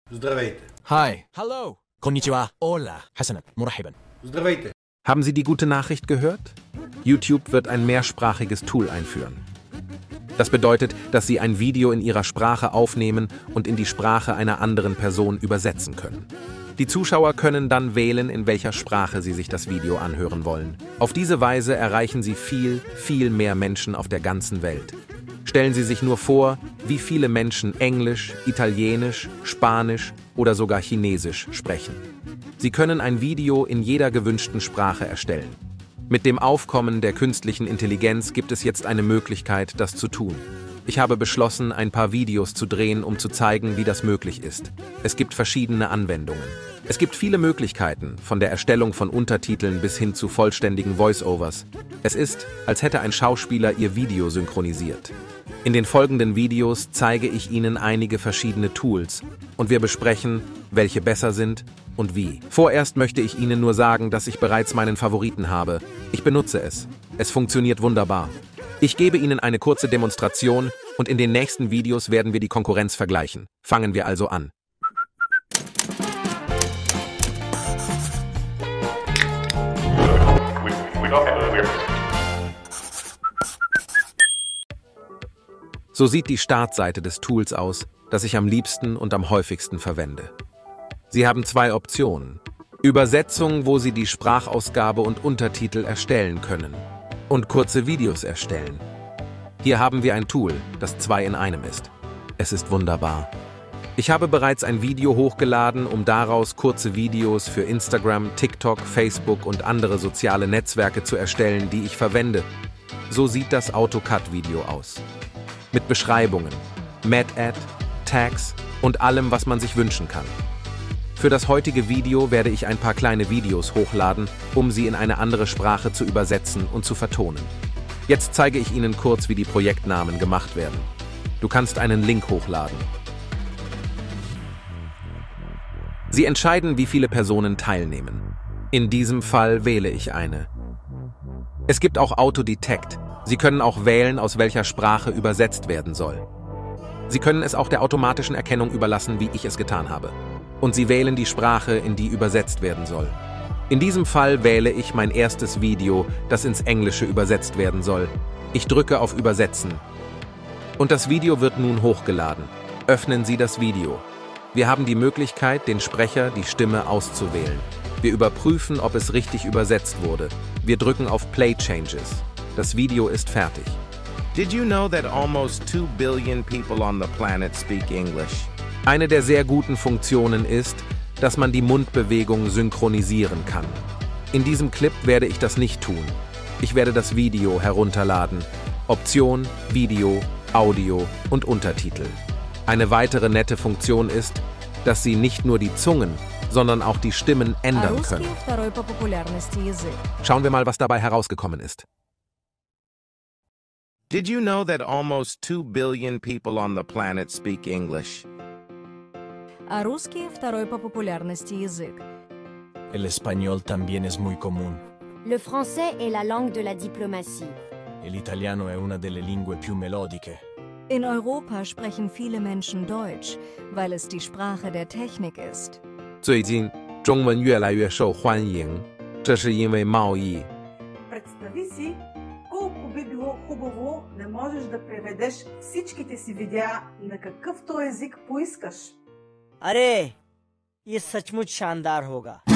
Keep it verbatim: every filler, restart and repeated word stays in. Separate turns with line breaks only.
Здравейте.
Hi. Hello. Konnichiwa. Hola. Hasanat. Murahiban.
Здравейте.
Haben Sie die gute Nachricht gehört? YouTube wird ein mehrsprachiges Tool einführen. Das bedeutet, dass Sie ein Video in Ihrer Sprache aufnehmen und in die Sprache einer anderen Person übersetzen können. Die Zuschauer können dann wählen, in welcher Sprache sie sich das Video anhören wollen. Auf diese Weise erreichen Sie viel, viel mehr Menschen auf der ganzen Welt. Stellen Sie sich nur vor, wie viele Menschen Englisch, Italienisch, Spanisch oder sogar Chinesisch sprechen. Sie können ein Video in jeder gewünschten Sprache erstellen. Mit dem Aufkommen der künstlichen Intelligenz gibt es jetzt eine Möglichkeit, das zu tun. Ich habe beschlossen, ein paar Videos zu drehen, um zu zeigen, wie das möglich ist. Es gibt verschiedene Anwendungen. Es gibt viele Möglichkeiten, von der Erstellung von Untertiteln bis hin zu vollständigen Voice-Overs. Es ist, als hätte ein Schauspieler ihr Video synchronisiert. In den folgenden Videos zeige ich Ihnen einige verschiedene Tools und wir besprechen, welche besser sind und wie. Vorerst möchte ich Ihnen nur sagen, dass ich bereits meinen Favoriten habe. Ich benutze es. Es funktioniert wunderbar. Ich gebe Ihnen eine kurze Demonstration und in den nächsten Videos werden wir die Konkurrenz vergleichen. Fangen wir also an. So sieht die Startseite des Tools aus, das ich am liebsten und am häufigsten verwende. Sie haben zwei Optionen. Übersetzung, wo Sie die Sprachausgabe und Untertitel erstellen können. Und kurze Videos erstellen. Hier haben wir ein Tool, das zwei in einem ist. Es ist wunderbar. Ich habe bereits ein Video hochgeladen, um daraus kurze Videos für Instagram, TikTok, Facebook und andere soziale Netzwerke zu erstellen, die ich verwende. So sieht das AutoCAD-Video aus. Mit Beschreibungen, Mad-Ad, Tags und allem, was man sich wünschen kann. Für das heutige Video werde ich ein paar kleine Videos hochladen, um sie in eine andere Sprache zu übersetzen und zu vertonen. Jetzt zeige ich Ihnen kurz, wie die Projektnamen gemacht werden. Du kannst einen Link hochladen. Sie entscheiden, wie viele Personen teilnehmen. In diesem Fall wähle ich eine. Es gibt auch Autodetect. Sie können auch wählen, aus welcher Sprache übersetzt werden soll. Sie können es auch der automatischen Erkennung überlassen, wie ich es getan habe. Und Sie wählen die Sprache, in die übersetzt werden soll. In diesem Fall wähle ich mein erstes Video, das ins Englische übersetzt werden soll. Ich drücke auf Übersetzen. Und das Video wird nun hochgeladen. Öffnen Sie das Video. Wir haben die Möglichkeit, den Sprecher, die Stimme auszuwählen. Wir überprüfen, ob es richtig übersetzt wurde. Wir drücken auf Play Changes. Das Video ist fertig.
Did you know that almost two billion people on the planet speak English?
Eine der sehr guten Funktionen ist, dass man die Mundbewegung synchronisieren kann. In diesem Clip werde ich das nicht tun. Ich werde das Video herunterladen. Option, Video, Audio und Untertitel. Eine weitere nette Funktion ist, dass Sie nicht nur die Zungen, sondern auch die Stimmen ändern können. Schauen wir mal, was dabei herausgekommen ist.
Did you know that almost two billion people on the planet speak English?
А русский второй по популярности язык.
El español también es muy común.
Le français est la langue de la diplomatie.
El italiano è una delle lingue più melodiche.
In Europa sprechen viele Menschen Deutsch, weil es die Sprache der Technik ist.
最近，中文越来越受欢迎，这是因为贸易。
Представи си колко би било хубаво да можеш да преведеш всичките си видеа на какъвто език поискаш.
अरे ये सचमुच शानदार होगा।